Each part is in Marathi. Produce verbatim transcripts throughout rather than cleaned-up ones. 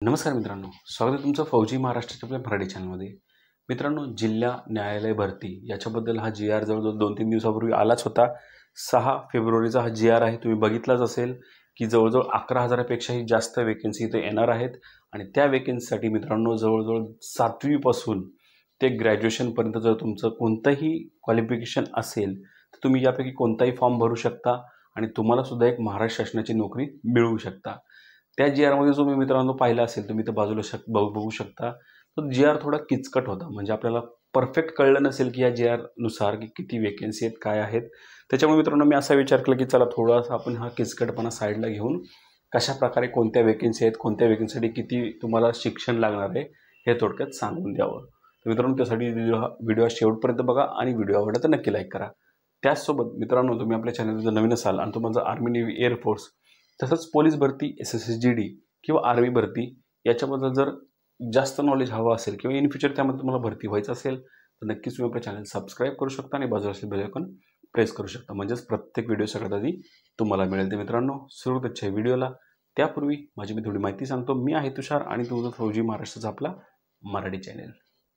नमस्कार मित्रांनो, स्वागत आहे तुमचं फौजी महाराष्ट्राच्या आपल्या मराठी चॅनलमध्ये। मित्रांनो, जिल्हा न्यायालय भरती याच्याबद्दल हा जी आर जवळजवळ दोन तीन दिवसापूर्वी आलाच होता। सहा फेब्रुवारीचा हा जी आर आहे, तुम्ही बघितलाच असेल की जवळजवळ अकरा हजारापेक्षाही जास्त वेकेन्सी इथे येणार आहेत आणि त्या वेकेन्सीसाठी मित्रांनो जवळजवळ सातवी पासून ते ग्रॅज्युएशनपर्यंत जर तुमचं कोणतंही क्वालिफिकेशन असेल तर तुम्ही यापैकी कोणताही फॉर्म भरू शकता आणि तुम्हाला सुद्धा एक महाराष्ट्र शासनाची नोकरी मिळवू शकता। त्या जी आरमध्ये जो मी मित्रांनो पाहिला असेल, तुम्ही तर बाजूला शक बघू शकता, तो जी आर थोडा किचकट होता। म्हणजे आपल्याला परफेक्ट कळलं नसेल की या जी आरनुसार की किती वेकेन्सी आहेत, काय आहेत। त्याच्यामुळे मित्रांनो मी असा विचार केला की चला थोडासा आपण हा किचकटपणा साईडला घेऊन कशा प्रकारे कोणत्या वेकेन्सी आहेत, कोणत्या वेकेन्सीसाठी किती तुम्हाला शिक्षण लागणार आहे हे थोडक्यात सांगून द्यावं। तर मित्रांनो त्यासाठी व्हिडिओ व्हिडिओ शेवटपर्यंत बघा आणि व्हिडिओ आवडला तर नक्की लाईक करा। त्याचसोबत मित्रांनो तुम्ही आपल्या चॅनलवर जर नवीन असाल आणि तुम्हाला आर्मी नेव्ही एअरफोर्स तसंच पोलीस भरती S S S G D किंवा आर्मी भरती याच्याबद्दल जर जास्त नॉलेज हवं असेल किंवा इन फ्युचर त्यामध्ये तुम्हाला भरती व्हायचं असेल तर नक्कीच तुम्ही आपलं चॅनल सबस्क्राईब करू शकता आणि बाजूला असलेलं बेल आयकॉन प्रेस करू शकता, म्हणजेच प्रत्येक व्हिडिओ सगळ्यात आधी तुम्हाला मिळेल। तर मित्रांनो सुरू करूया व्हिडिओला। त्यापूर्वी माझी मी थोडी माहिती सांगतो। मी आहे तुषार आणि तुझं फौजी महाराष्ट्राचा आपला मराठी चॅनल।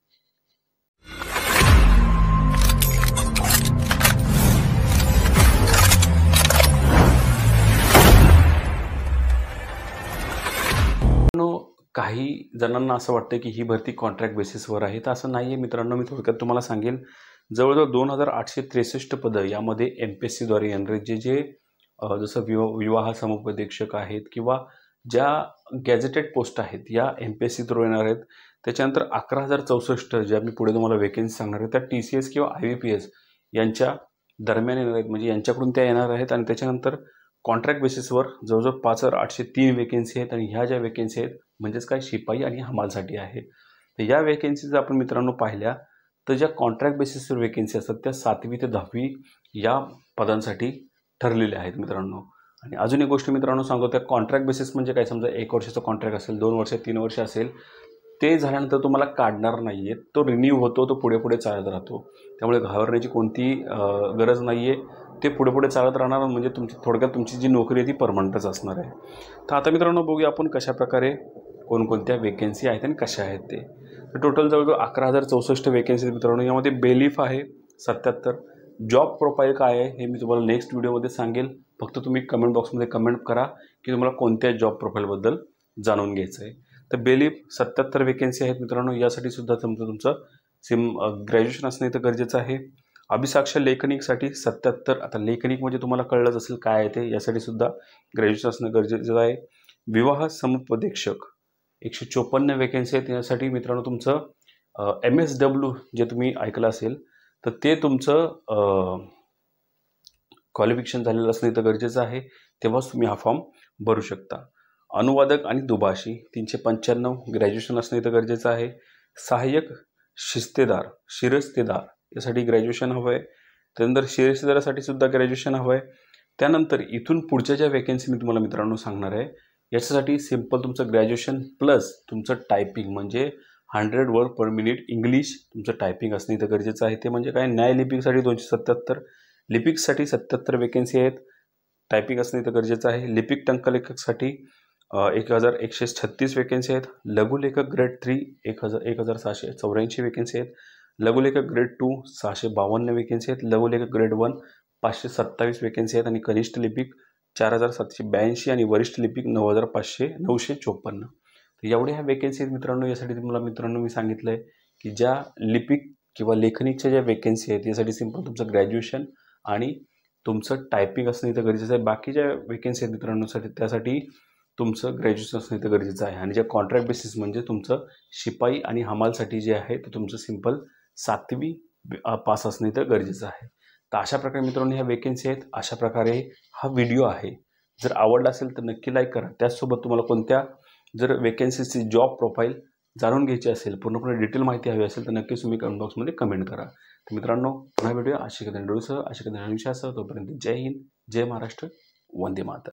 काही जणांना असं वाटतं की ही भरती कॉन्ट्रॅक्ट बेसिसवर आहे, तर असं नाही आहे मित्रांनो। मी थोडक्यात तुम्हाला सांगेन, जवळजवळ दोन हजार आठशे त्रेसष्ट पदं यामध्ये एम पी एस सीद्वारे येणारे जे जे जसं विवाह विवाह समुपदेशक आहेत किंवा ज्या गॅझेटेड पोस्ट आहेत या M P S C through येणार आहेत। त्याच्यानंतर अकरा हजार चौसष्ट ज्या मी पुढे तुम्हाला वेकेन्सी सांगणार आहे त्या टी सी एस किंवा आय बी पी एस यांच्या दरम्यान येणार आहेत, म्हणजे यांच्याकडून त्या येणार आहेत। आणि त्याच्यानंतर कॉन्ट्रॅक्ट बेसिसवर जवळजवळ पाच हजार आठशे तीन वेकेन्सी आहेत आणि ह्या ज्या वेकेन्सी आहेत म्हणजेच काय शिपाई आणि हमालसाठी आहे। तर या वेकेन्सी जर आपण मित्रांनो पाहिल्या तर ज्या कॉन्ट्रॅक्ट बेसिसवर वेकेन्सी असतात त्या सातवी ते दहावी या पदांसाठी ठरलेल्या आहेत मित्रांनो। आणि अजून एक गोष्ट मित्रांनो सांगतो, त्या कॉन्ट्रॅक्ट बेसिस म्हणजे काय, समजा एक वर्षाचा कॉन्ट्रॅक्ट असेल, दोन वर्ष तीन वर्ष असेल, ते झाल्यानंतर तुम्हाला काढणार नाही आहे, तो रिन्यू होतो, तो पुढे पुढे चालत राहतो। त्यामुळे घाबरण्याची कोणती गरज नाही आहे, ते पुढे पुढे चालत राहणार, म्हणजे तुमची थोडक्यात तुमची जी नोकरी आहे ती परमनंटच असणार आहे। तर आता मित्रांनो बघूया आपण कशाप्रकारे कोणकोणत्या वेकेन्सी आहेत आणि कशा आहेत ते। तर टोटल जवळजवळ अकरा हजार चौसष्ट वेकेन्सी मित्रांनो। यामध्ये बेलीफ आहे सत्याहत्तर। जॉब प्रोफाईल काय आहे हे मी तुम्हाला नेक्स्ट व्हिडिओमध्ये सांगेल, फक्त तुम्ही कमेंट बॉक्समध्ये कमेंट करा की तुम्हाला कोणत्या जॉब प्रोफाईलबद्दल जाणून घ्यायचं आहे। तर बेलीफ सत्याहत्तर वेकेन्सी आहेत मित्रांनो। यासाठी सुद्धा तुमचं तुमचं सिम ग्रॅज्युएशन असणं इथं गरजेचं आहे। अभिसाक्ष लेखनिकसाठी सत्याहत्तर, आता लेखनिक म्हणजे तुम्हाला कळलंच असेल काय आहे ते, यासाठी सुद्धा ग्रॅज्युएशन असणं गरजेचं आहे। विवाह समुपदेशक एकशे चोपन्न वेकेन्सी आहेत, यासाठी मित्रांनो तुमचं एम एस डब्ल्यू जे तुम्ही ऐकलं असेल तर ते तुमचं क्वालिफिकेशन झालेलं असणं इथं गरजेचं आहे, तेव्हाच तुम्ही हा फॉर्म भरू शकता। अनुवादक आणि दुभाषी तीनशे पंच्याण्णव ग्रॅज्युएशन असणं इथं गरजेचं आहे। सहाय्यक शिस्तेदार शिरस्तेदार यासाठी ग्रॅज्युएशन हवं आहे। त्यानंतर शिरस्तेदारासाठी सुद्धा ग्रॅज्युएशन हवं आहे। त्यानंतर इथून पुढच्या ज्या वेकेन्सी मी तुम्हाला मित्रांनो सांगणार आहे याच्यासाठी सिम्पल तुमचं ग्रॅज्युएशन प्लस तुमचं टायपिंग म्हणजे hundred word per minute English तुमचं टायपिंग असणं इथं गरजेचं आहे। ते म्हणजे काय, न्याय लिपिकसाठी दोनशे सत्याहत्तर, लिपिकसाठी सत्याहत्तर वेकेन्सी आहेत, टायपिंग असणं इथं गरजेचं आहे। लिपिक टंकलेखकसाठी एक हजार एकशे छत्तीस वेकेन्सी आहेत। लघुलेखक ग्रेड थ्री एक हजार एक हजार सहाशे चौऱ्याऐंशी वेकेन्सी आहेत। लघुलेखक ग्रेड टू सहाशे बावन्न वेकेन्सी आहेत। लघुलेखक ग्रेड वन पाचशे सत्तावीस वेकेन्सी आहेत आणि कनिष्ठ लिपिक चार हजार सातशे ब्याऐंशी आणि वरिष्ठ लिपिक नऊ हजार पाचशे नऊशे चोपन्न। तर एवढ्या ह्या वेकेन्सी आहेत मित्रांनो। यासाठी तुम्हाला मित्रांनो मी सांगितलं आहे की ज्या लिपिक किंवा लेखनिकच्या ज्या वेकेन्सी आहेत यासाठी सिम्पल तुमचं ग्रॅज्युएशन आणि तुमचं टायपिंग असणं इथं गरजेचं आहे। बाकी ज्या वेकेन्सी आहेत मित्रांनो त्यासाठी तुमचं ग्रॅज्युएशन असणं इथं गरजेचं आहे। आणि ज्या कॉन्ट्रॅक्ट बेसिस म्हणजे तुमचं शिपाई आणि हमालसाठी जे आहे ते तुमचं सिम्पल सातवी पास असणं इथं गरजेचं आहे। तर अशा प्रकारे मित्रांनो ह्या वेकेन्सी आहेत, अशा प्रकारे हा व्हिडिओ आहे। जर आवडला असेल तर नक्की लाईक करा। त्याचसोबत तुम्हाला कोणत्या जर वेकेन्सीची जॉब प्रोफाईल जाणून घ्यायची असेल, पूर्णपणे डिटेल माहिती हवी असेल तर नक्कीच तुम्ही कमेंट बॉक्समध्ये कमेंट करा। तर मित्रांनो पुन्हा व्हिडिओ अशी कधी व्हिडिओसह अशी कधी विषयासह, तोपर्यंत जय हिंद, जय महाराष्ट्र, वंदे मातरम।